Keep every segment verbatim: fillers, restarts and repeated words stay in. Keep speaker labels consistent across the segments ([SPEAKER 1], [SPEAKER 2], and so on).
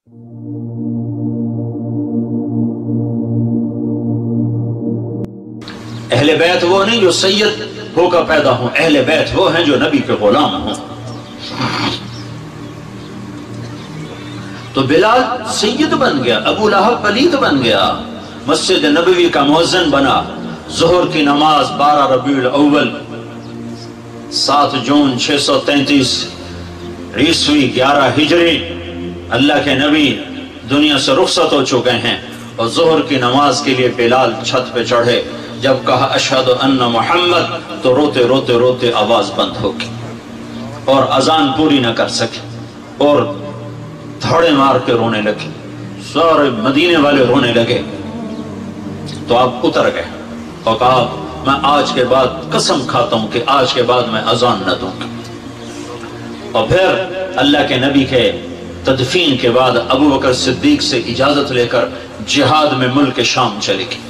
[SPEAKER 1] اہل بیت وہ نہیں جو سید ہو کر پیدا ہوں، اہل بیت وہ ہیں جو نبی کے غلام ہوں۔ تو بلال سید بن گیا، ابو لہب پلید بن گیا، مسجد نبوی کا مؤذن بنا، ظہر کی نماز بارہ ربیع الاول سات جون چھ سو تینتیس عیسوی گیارہ ہجری، اللہ کے نبی دنیا سے رخصت ہو چکے ہیں، اور ظہر کی نماز کے لیے بلال چھت پہ چڑھے، جب کہا اشہد ان محمد تو روتے روتے روتے آواز بند ہو گئی اور اذان پوری نہ کر سکے، اور دھڑے مار کے رونے لگے، سارے مدینے والے رونے لگے۔ تو آپ اتر گئے اور کہا میں آج کے بعد قسم کھاتا ہوں کہ آج کے بعد میں اذان نہ دوں گا۔ اور پھر اللہ کے نبی کے تدفین کے بعد ابو بکر صدیق سے اجازت لے کر جہاد میں ملک شام چلے گئے۔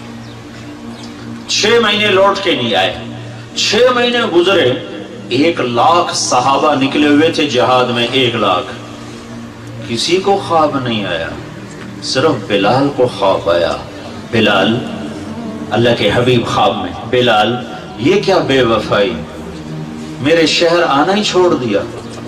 [SPEAKER 1] چھ مہینے لوٹ کے نہیں آئے، چھ مہینے گزرے، ایک لاکھ صحابہ نکلے ہوئے تھے جہاد میں، ایک لاکھ، کسی کو خواب نہیں آیا، صرف بلال کو خواب آیا۔ بلال، اللہ کے حبیب خواب میں، بلال یہ کیا بے وفائی، میرے شہر آنا ہی چھوڑ دیا۔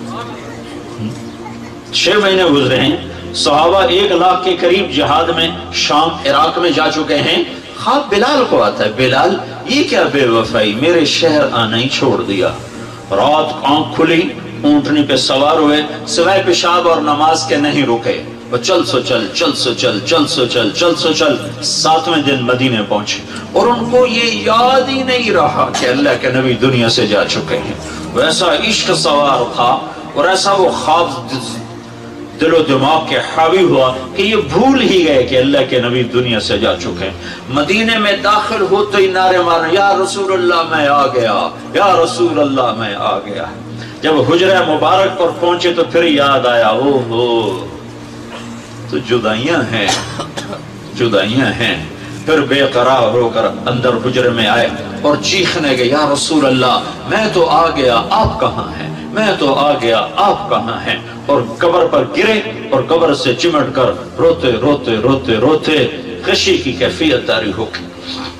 [SPEAKER 1] چھ مہینے گزرے ہیں، صحابہ ایک لاکھ کے قریب جہاد میں شام عراق میں جا چکے ہیں، خواب بلال کو آتا ہے، بلال یہ کیا بے وفائی، میرے شہر آنا ہی چھوڑ دیا۔ رات آنکھ کھلی، اونٹنی پہ سوار ہوئے، سوائے پیشاب اور نماز کے نہیں رکے، وہ چل سو چل چل سو چل چل سو چل چل سو چل ساتویں دن مدینے پہنچے، اور ان کو یہ یاد ہی نہیں رہا کہ اللہ کے نبی دنیا سے جا چکے ہیں۔ وہ ایسا عشق سوار تھا اور ایسا وہ خواب دل و دماغ کے حاوی ہوا کہ یہ بھول ہی گئے کہ اللہ کے نبی دنیا سے جا چکے ہیں۔ مدینے میں داخل ہوتے ہی نعرے مارے، یا رسول اللہ میں آ گیا، یا رسول اللہ میں آ گیا۔ جب حجرہ مبارک پر پہنچے تو پھر یاد آیا، او ہو تو جدائیاں ہیں، جدائیاں ہیں۔ پھر بے قرار ہو کر اندر حجرے میں آئے اور چیخنے گئے، یا رسول اللہ میں تو آ گیا، آپ کہاں ہیں، میں تو آ گیا، آپ کہاں ہیں، اور قبر پر گرے اور قبر سے چمٹ کر روتے روتے روتے روتے خشی کی کیفیت طاری ہو گئی۔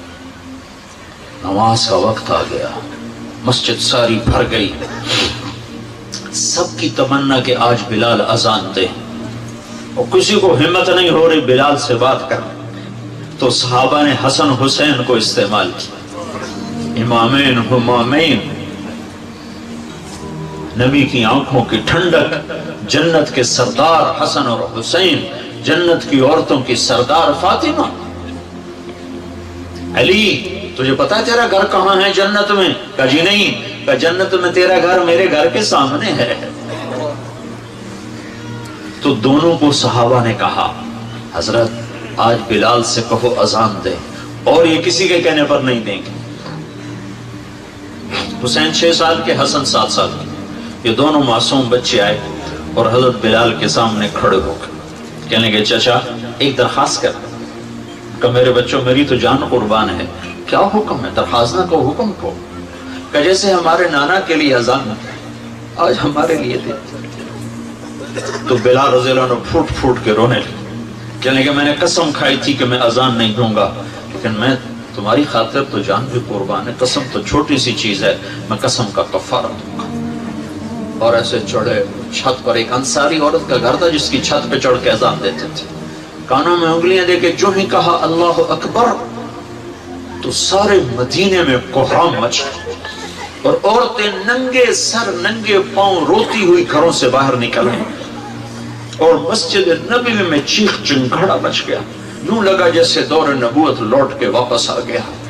[SPEAKER 1] نماز کا وقت آ گیا، مسجد ساری بھر گئی، سب کی تمنا کہ آج بلال اذان دے، اور کسی کو ہمت نہیں ہو رہی بلال سے بات کر، تو صحابہ نے حسن حسین کو استعمال کیا، امامین ہمامین، نبی کی آنکھوں کی ٹھنڈک، جنت کے سردار حسن اور حسین، جنت کی عورتوں کی سردار فاطمہ۔ علی تجھے پتا ہے تیرا گھر کہاں ہے جنت میں؟ کہا جی نہیں، کہا جنت میں تیرا گھر میرے گھر کے سامنے ہے۔ تو دونوں کو صحابہ نے کہا حضرت آج بلال سے کہو اذان دے، اور یہ کسی کے کہنے پر نہیں دیں گے۔ حسین چھ سال کے، حسن سات سال کے، یہ دونوں معصوم بچے آئے اور حضرت بلال کے سامنے کھڑے ہو گئے، کہنے کہ چچا ایک درخواست کر، کہ میرے بچوں میری تو جان قربان ہے، کیا حکم ہے؟ درخواست نہ کو، حکم کو، کہ جیسے ہمارے نانا کے لیے اذان آج ہمارے لیے دے۔ تو بلال رضی اللہ عنہ پھوٹ پھوٹ کے رونے لگے، کہنے کہ میں نے قسم کھائی تھی کہ میں اذان نہیں دوں گا، لیکن میں تمہاری خاطر تو جان بھی قربان ہے، قسم تو چھوٹی سی چیز ہے، میں قسم کا کفارہ دوں گا۔ اور ایسے چڑھے چھت پر، ایک انصاری عورت کا گھر تھا جس کی چھت پہ چڑھ کے اذان دیتے تھے، کانوں میں انگلیاں دے کے جو ہی کہا اللہ اکبر تو سارے مدینے میں کوہرام مچ گیا، اور عورتیں ننگے سر ننگے پاؤں روتی ہوئی گھروں سے باہر نکل آئیں، اور مسجد نبوی میں چیخ چنگھاڑا مچ گیا، یوں لگا جیسے دور نبوت لوٹ کے واپس آ گیا۔